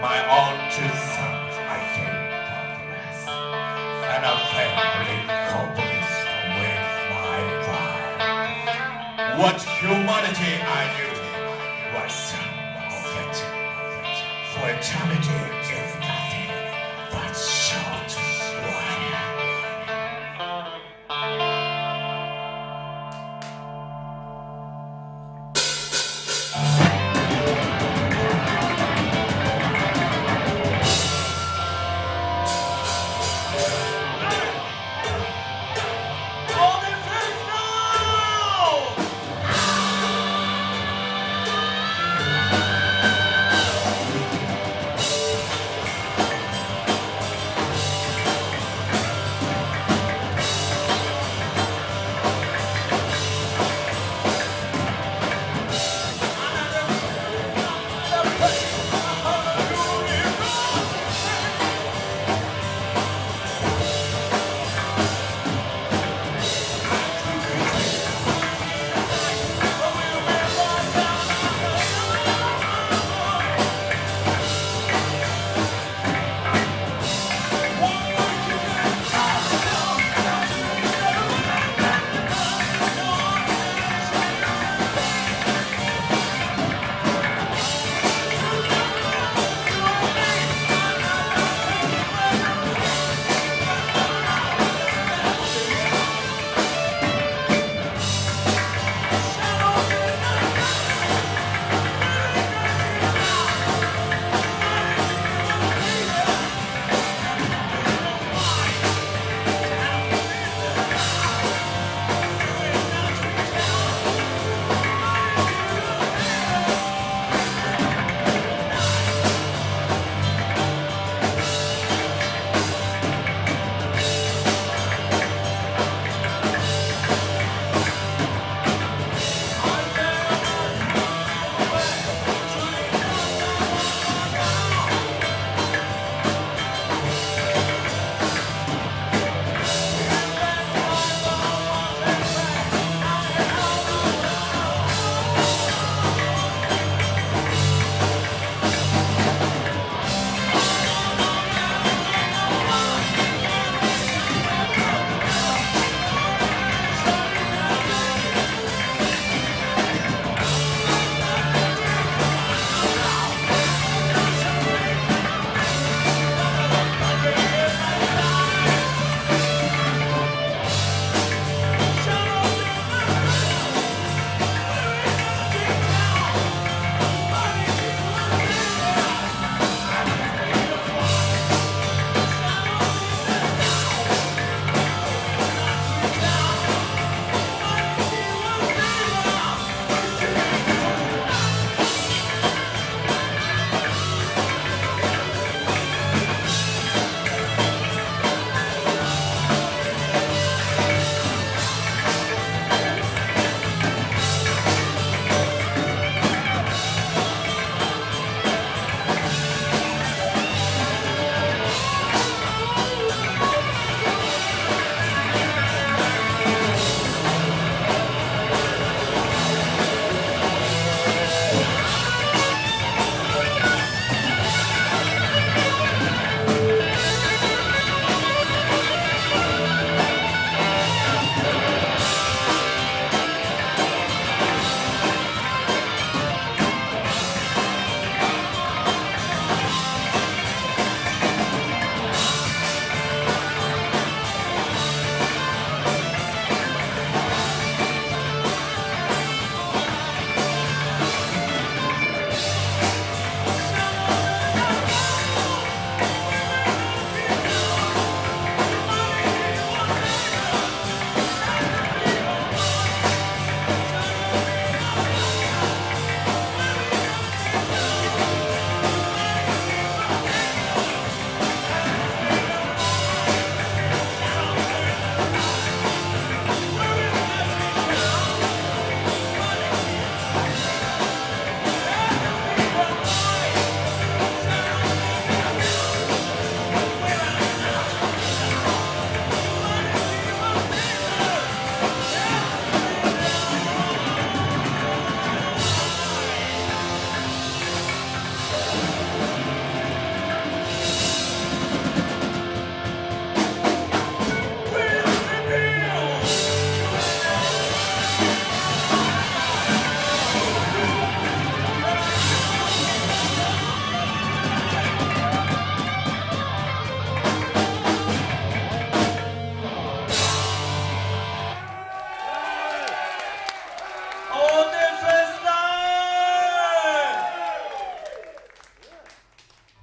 My own two sons I gave progress, and a family communist with my pride. What humanity I knew was of it. For eternity is nothing but short while.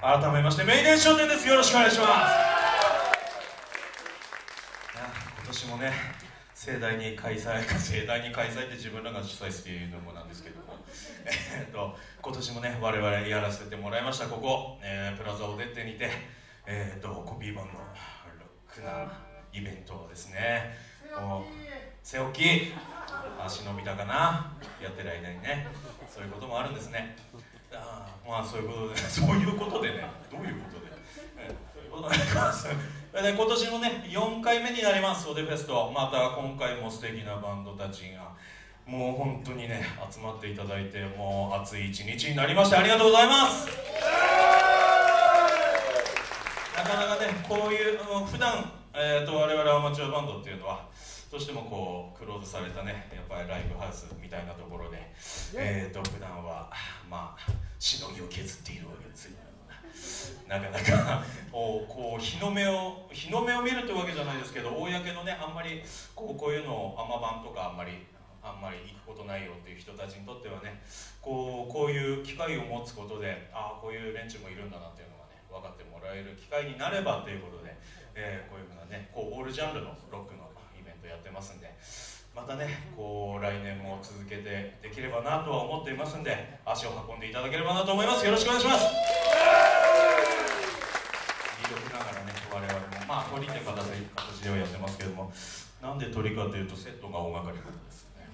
改めましてメイデン商店です。よろしくお願いします。今年もね盛大に開催って自分らが主催しているのもなんですけども今年もね我々やらせてもらいました。ここ、プラザオデッテにて、コピー版のロックなイベントですね。背置き足伸びたかな、やってる間にねそういうこともあるんですね。まあそういうことでね、どういうことで、そういうことになります。今年もね4回目になりますオデフェスト。また今回も素敵なバンドたちがもう本当にね集まっていただいて、もう熱い一日になりましてありがとうございます。なかなかねこういう普段我々アマチュアバンドっていうのはどうしてもこうクローズされたねやっぱりライブハウスみたいなところで普段はまあしのぎを削っているわけですよ。なかなかこう日の目を見るってわけじゃないですけど、公のねあんまりこういうのをアマ版とかあんまり行くことないよっていう人たちにとってはねこういう機会を持つことでこういう連中もいるんだなっていうのがね分かってもらえる機会になればということで、こういうふうなねオールジャンルのロックのイベントやってますんで、またね来年も続けてできればなとは思っていますんで、足を運んでいただければなと思います。よろしくお願いします。魅力ながらね我々も鳥って形ではやってますけども、なんで鳥かというとセットが大掛かりなんですね。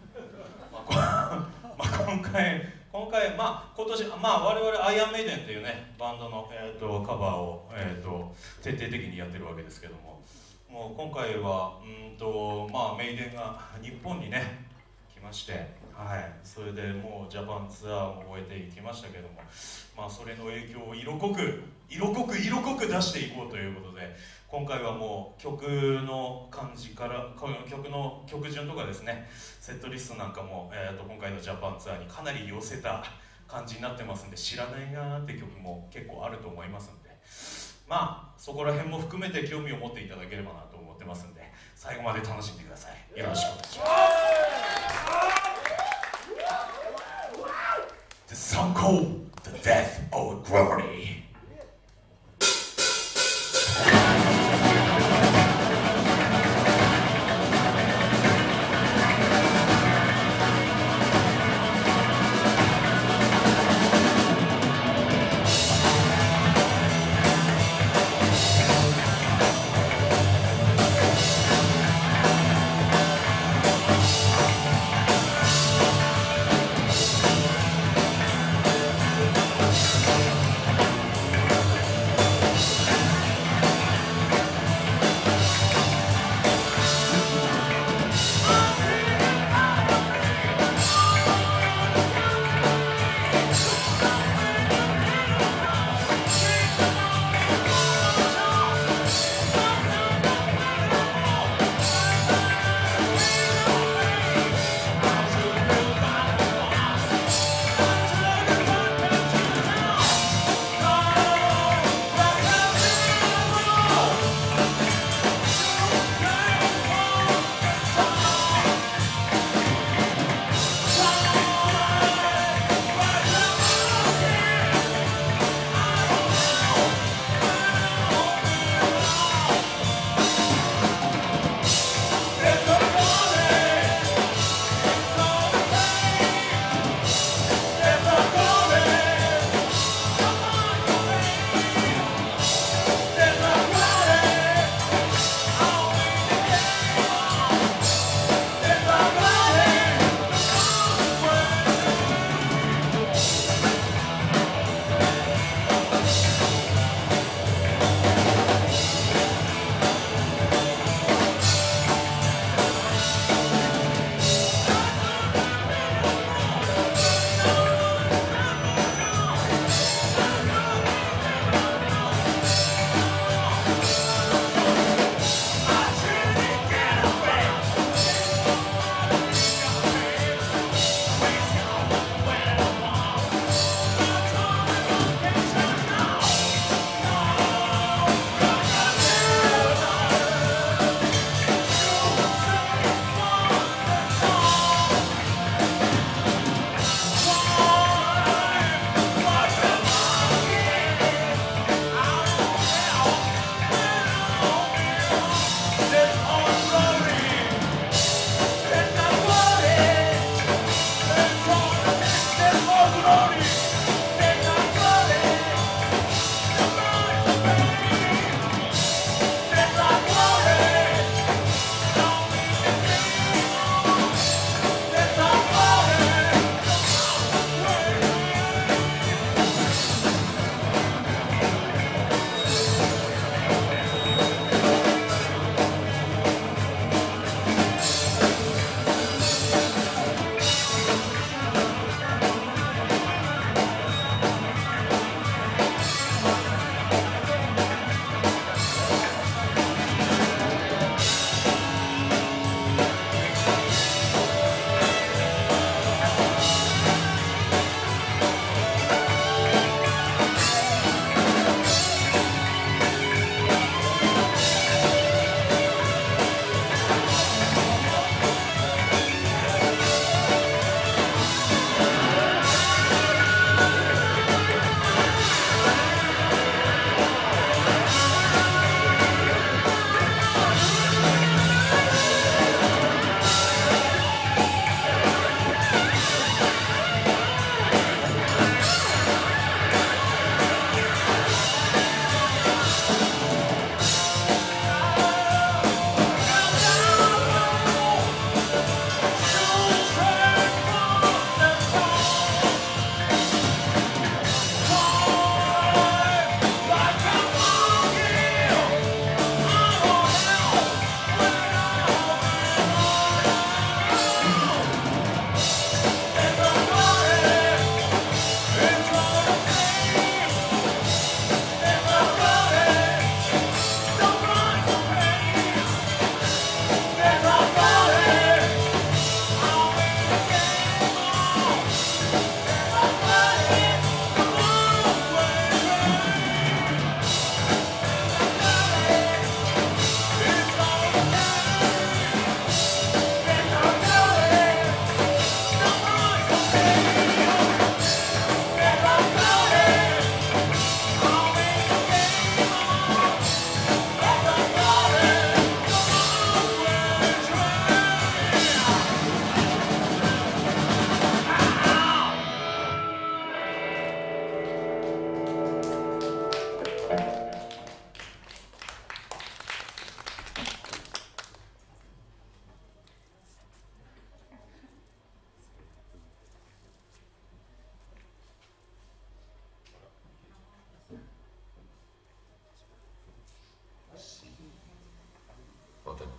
今回今年我々アイアンメイデンっていうねバンドの、カバーを、徹底的にやってるわけですけども、もう今回はメイデンが日本にね来まして、それでもうジャパンツアーも終えていきましたけども、それの影響を色濃く出していこうということで、今回はもう曲の感じから曲順とかですね、セットリストなんかも、今回のジャパンツアーにかなり寄せた感じになってますんで、知らないなーって曲も結構あると思いますんで、そこら辺も含めて興味を持っていただければなと思ってますんで、最後まで楽しんでください。よろしくお願いします。The song called The Death of Glory.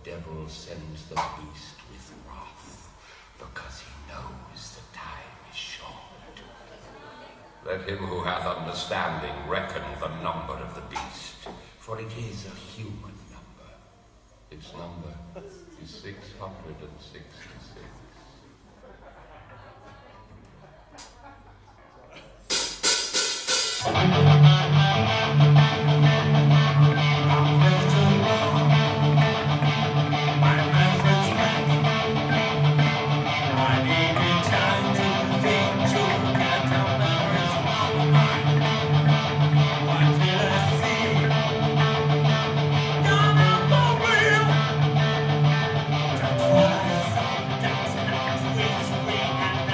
devil sends the beast with wrath, because he knows the time is short. Let him who hath understanding reckon the number of the beast, for it is a human number. Its number is 666.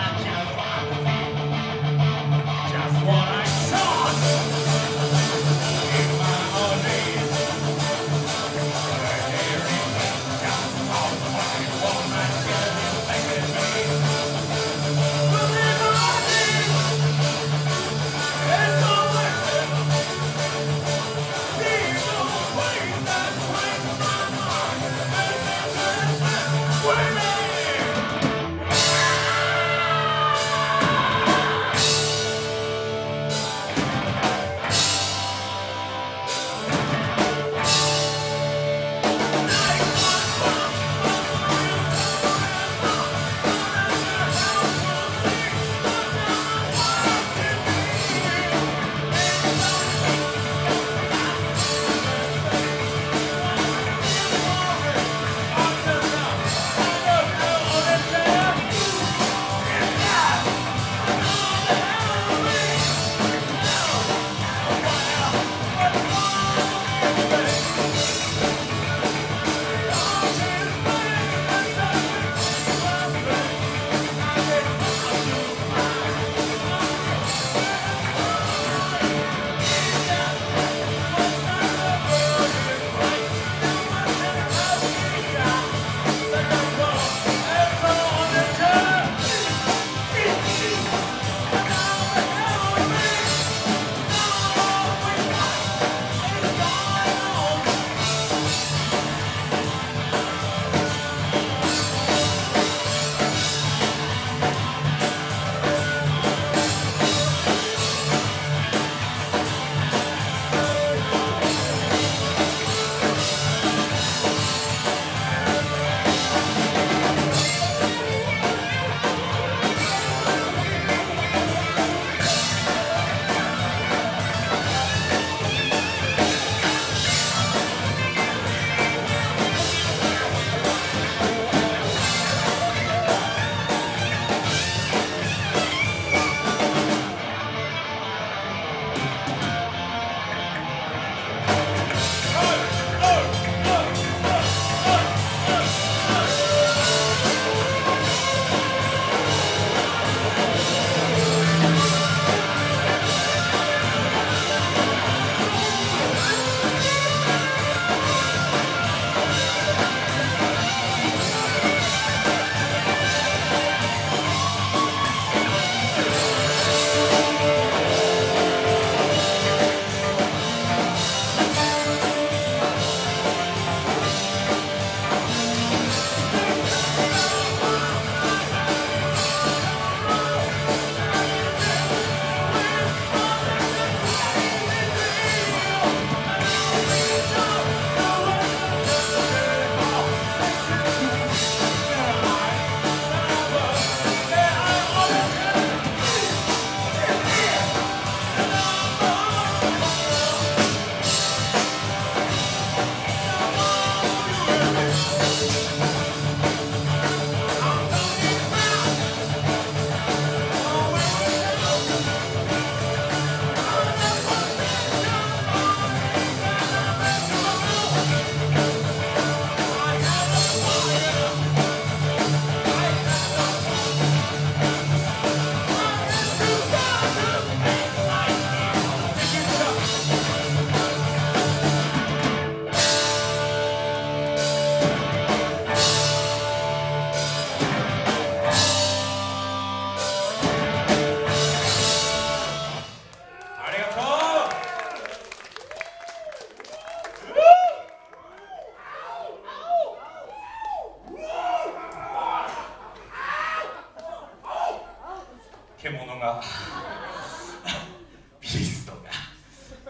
Just what I saw.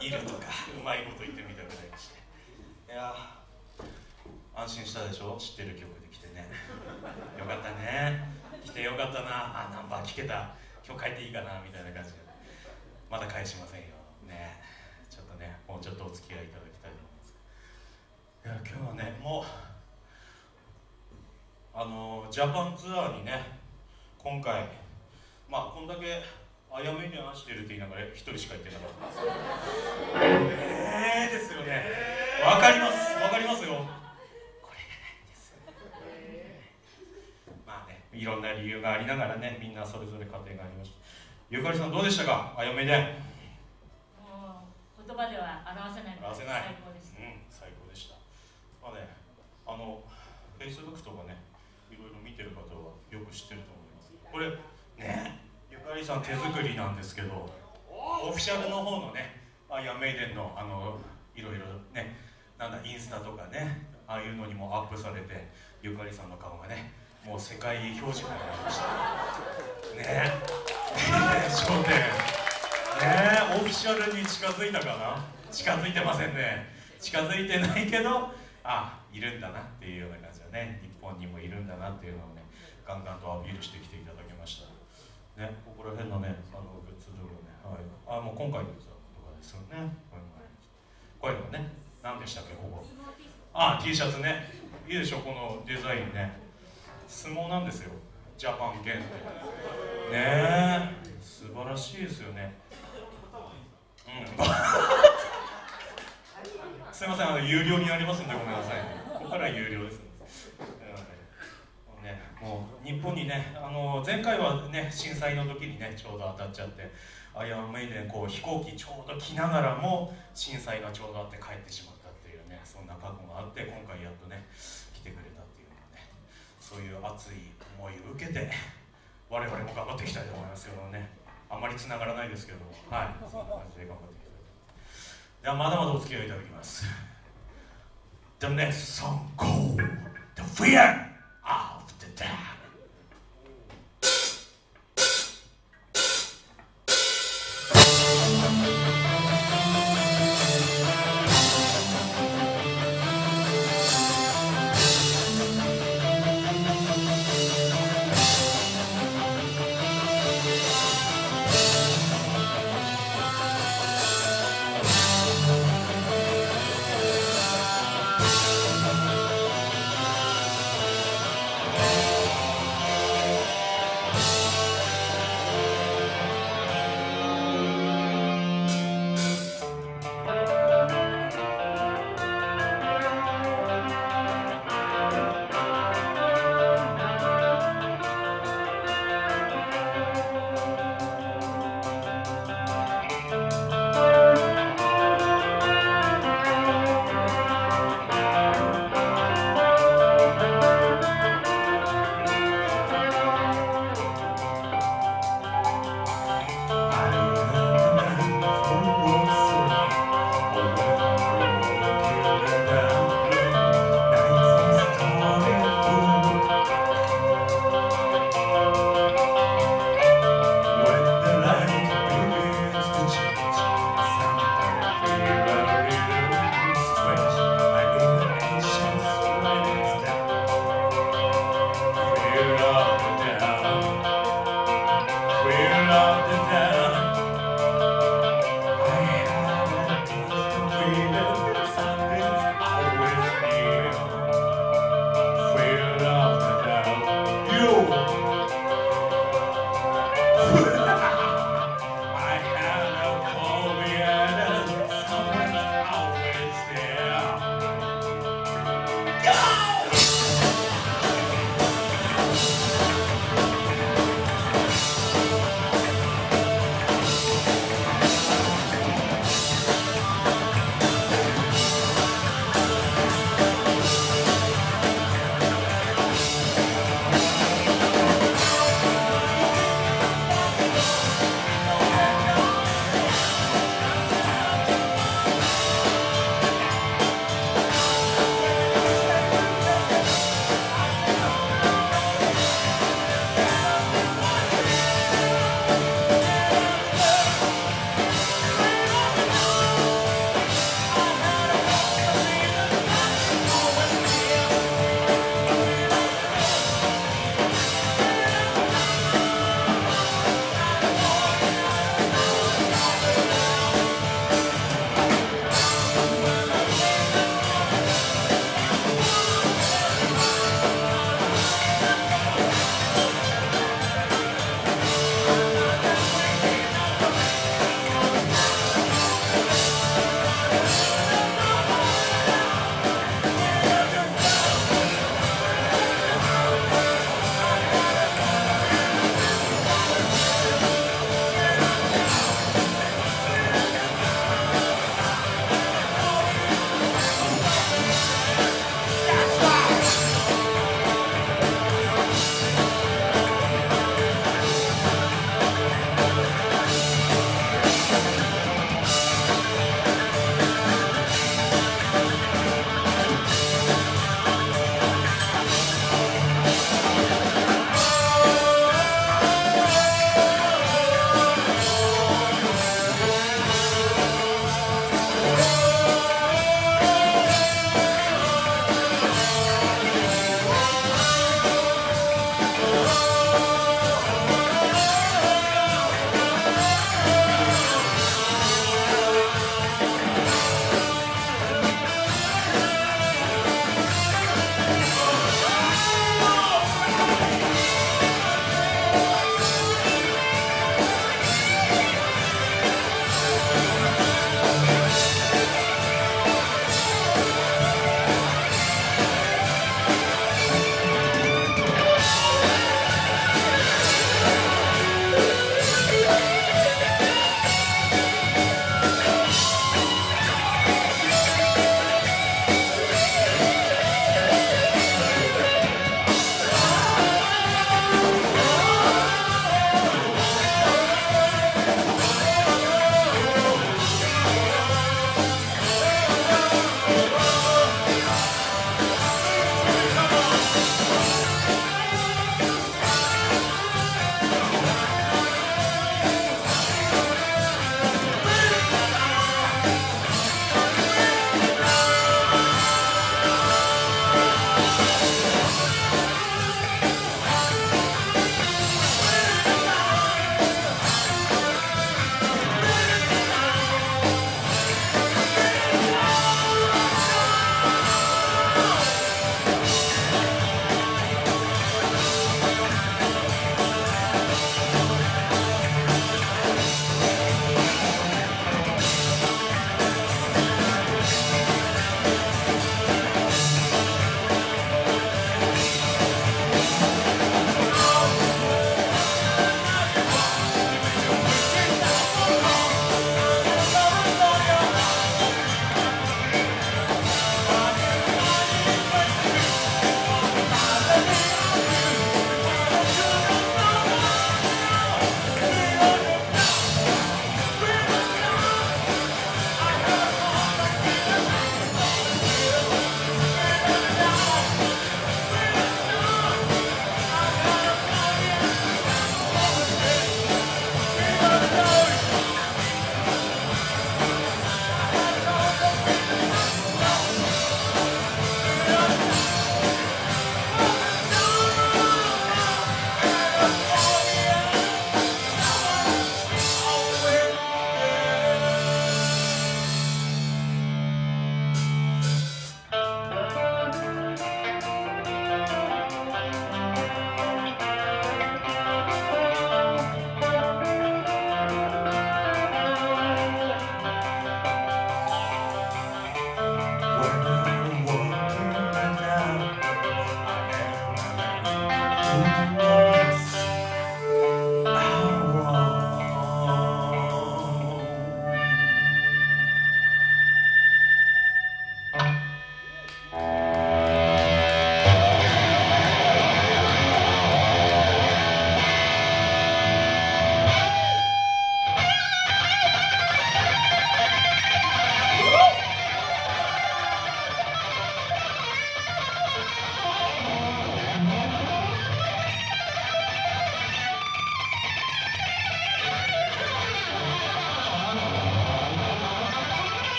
いるとかうまいこと言ってみたくらいにして、いや安心したでしょ、知ってる曲で来てね。よかったね、来てよかったな、ナンバー聞けた、今日帰っていいかなみたいな感じで。まだ返しませんよね。ちょっとね、もうちょっとお付き合いいただきたいと思います。いや今日はね、もうジャパンツアーにね、今回こんだけあやめに話してるって言いながら一人しか行ってなかったんですよ。ですよね。わかりますよ。これがないんですよ。いろんな理由がありながらね、みんなそれぞれ家庭がありました。ゆかりさんどうでしたか、あやめで。 もう言葉では表せない。最高でした。 最高でした。Facebook とかね、いろいろ見てる方はよく知ってると思います。これね、ゆかりさん手作りなんですけど、オフィシャルの方のね、アイアンメイデンのいろいろね、インスタとかね、ああいうのにもアップされて、ゆかりさんの顔がね、もう世界表示になりましたね。商店ね、オフィシャルに近づいたかな。近づいてませんね。近づいてないけど、いるんだなっていうような感じでね、日本にもいるんだなっていうのをね、ガンガンとアピールしてきていただきましたね。ここら辺のね、グッズとかね、もう今回のやつとかですよね。こういうのね、何でしたっけ、ここ。T シャツね、いいでしょ、このデザインね。相撲なんですよ、ジャパン限定ねえ、素晴らしいですよね。すいません、有料になりますんでごめんなさいね。ここからは有料ですね。もう日本にね、前回はね、震災の時にね、ちょうど当たっちゃって、アイアンメイデン飛行機ちょうど来ながらも震災がちょうどあって帰ってしまったっていうね、そんな過去があって、今回やっとね来てくれたっていうのね、そういう熱い思いを受けて我々も頑張っていきたいと思いますけどね。あんまりつながらないですけども、そんな感じで頑張っていきたいと思います。ではまだまだお付き合いいただきます。The next song called The Fear of the Damned.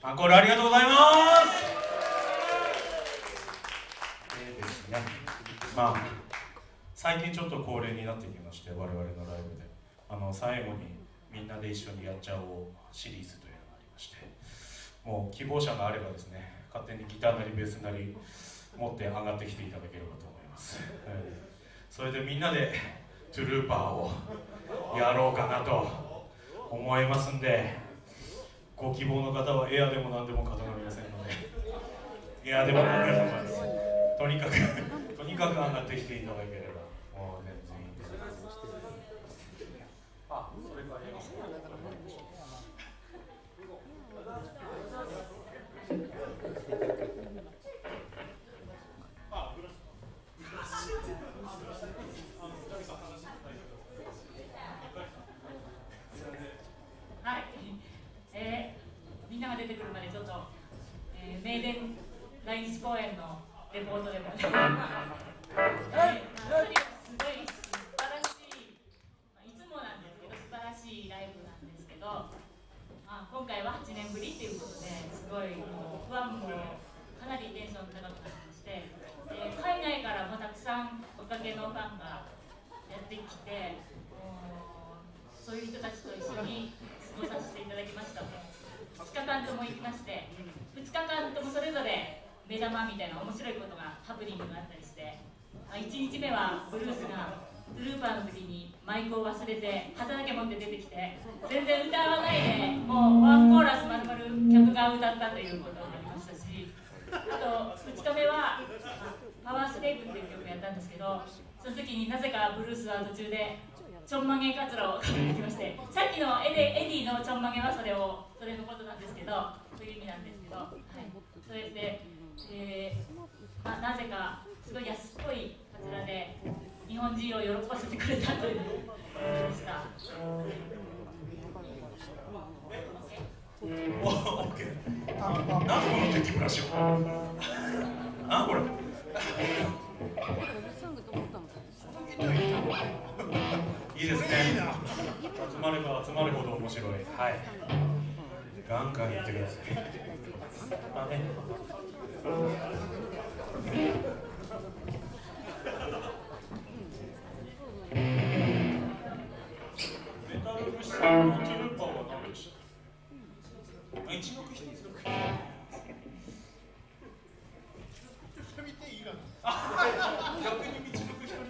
アンコールありがとうございます。ですね、まあ最近ちょっと恒例になってきまして、我々のライブで最後にみんなで一緒にやっちゃおうシリーズというのがありまして、もう希望者があればですね、勝手にギターなりベースなり持って上がってきていただければと思います。それでみんなでトゥルーパーをやろうかなと思いますんで、ご希望の方はエアでも何でも構いませんので、エアでも何でもです。とにかく上がってきていただければもう全然いいです。あ、それからはい、みんなが出てくるまでちょっと、名電来日公演のレポートでもすごい素晴らしい、いつもなんですけど素晴らしいライブなんですけど、今回は8年ぶりということですごいもうファンもかなりテンション高くなってまして、海外からもたくさんおかげのファンがやってきて、そういう人たちと一緒に過ごさせていただきました。2日間とも行きまして、2日間ともそれぞれ目玉みたいな面白いことがハプニングがあったりして、1日目はブルースがトゥルーパーの時にマイクを忘れて旗だけ持って出てきて、全然歌わないでもうワンコーラスまるまる客が歌ったということがありましたし、あと2日目はパワースレイブっていう曲をやったんですけど、その時になぜかブルースは途中でちょんまげカツラをかけてきまして、さっきのエディのちょんまげはそれのことなんですけど、そういう意味なんですけど、はい、それで、なぜかすごい安っぽいカツラで日本人を喜ばせてくれたということでした。 オッケー。なんでこの敵ブラシを。これ。いいですね。集まれば集まるほど面白い。はい。ガンガン言ってください。ね。メタル物質のティルパーは何でした？一目一つ。見ていいかな。逆に道のく人。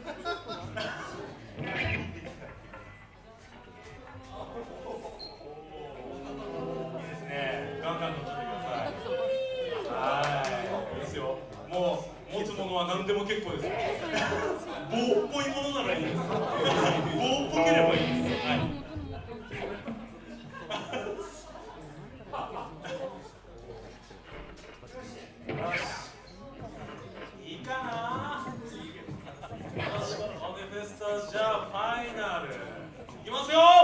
ガンガン乗っちゃってください。はい、いいですよ。もう持つものは何でも結構です。棒っぽいものならいいです。棒っぽければいいです。はい。いいかな。よし、オネフェスタじゃあファイナルいきますよ。